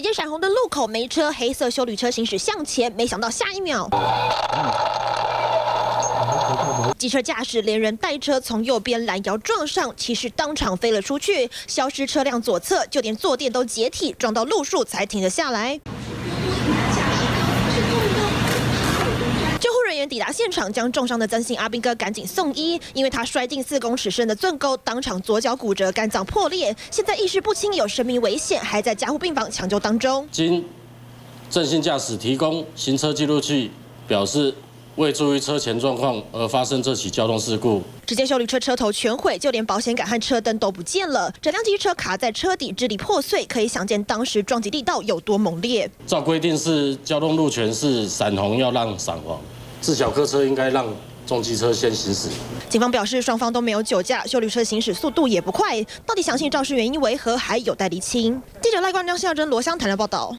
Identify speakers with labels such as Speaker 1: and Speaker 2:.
Speaker 1: 眼见闪红的路口没车，黑色休旅车行驶向前，没想到下一秒，机车驾驶连人带车从右边拦腰撞上，骑士当场飞了出去，消失车辆左侧，就连坐垫都解体，撞到路树才停了下来。救护人员抵达现场，将重伤的曾姓阿兵哥赶紧送医，因为他摔进4公尺深的圳沟，当场左脚骨折，肝脏破裂，现在意识不清，有生命危险，还在加护病房抢救当中。
Speaker 2: 经郑姓驾驶提供行车记录器，表示未注意车前状况而发生这起交通事故。
Speaker 1: 直接休旅车车头全毁，就连保险杆和车灯都不见了，整辆机车卡在车底，支离破碎，可以想见当时撞击力道有多猛烈。
Speaker 2: 照规定是交通路权是闪红要让闪黄，自小客车应该让重机车先行驶。
Speaker 1: 警方表示，双方都没有酒驾，休旅车行驶速度也不快，到底详细肇事原因为何，还有待厘清。记者赖冠章、谢耀珍、罗湘谈的报道。